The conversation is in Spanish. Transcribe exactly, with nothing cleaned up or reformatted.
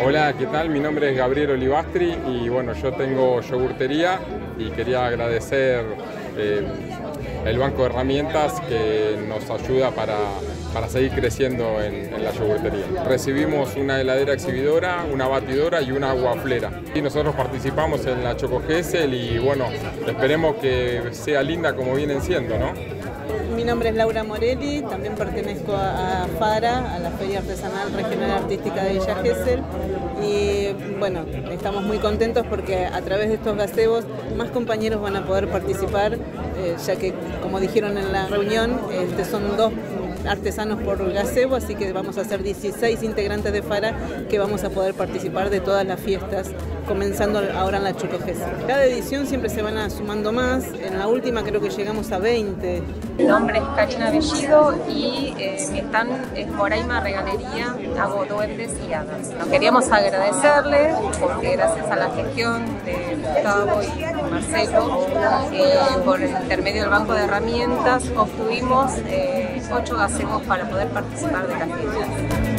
Hola, ¿qué tal? Mi nombre es Gabriel Olivastri y bueno, yo tengo yogurtería y quería agradecer eh, el banco de herramientas que nos ayuda para, para seguir creciendo en, en la yogurtería. Recibimos una heladera exhibidora, una batidora y una guaflera. Y nosotros participamos en la Choco Gesell y bueno, esperemos que sea linda como vienen siendo, ¿no? Mi nombre es Laura Morelli, también pertenezco a FARA, a la Feria Artesanal Regional Artística de Villa Gesell, y bueno, estamos muy contentos porque a través de estos gazebos más compañeros van a poder participar, eh, ya que como dijeron en la reunión, este, son dos artesanos por gazebo, así que vamos a ser dieciséis integrantes de FARA que vamos a poder participar de todas las fiestas, comenzando ahora en la Choco Gesell. Cada edición siempre se van sumando más, en la última creo que llegamos a veinte. Mi nombre es Karina Bellido y eh, mi stand es Moraima Regalería, hago duendes y hadas. Nos queríamos agradecerles porque gracias a la gestión de Gustavo y Marcelo, eh, por el intermedio del Banco de Herramientas, obtuvimos eh, ocho gazebos para poder participar de las fiestas.